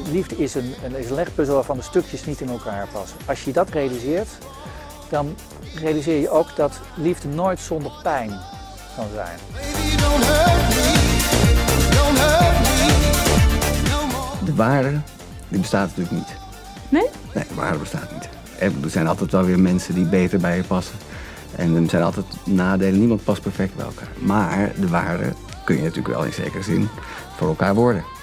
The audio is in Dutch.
liefde is een legpuzzel waarvan de stukjes niet in elkaar passen. Als je dat realiseert, dan realiseer je ook dat liefde nooit zonder pijn kan zijn. De waarde, die bestaat natuurlijk niet. Nee? Nee, de waarde bestaat niet. Er zijn altijd wel weer mensen die beter bij je passen. En er zijn altijd nadelen. Niemand past perfect bij elkaar. Maar de waarde kun je natuurlijk wel in zekere zin voor elkaar worden.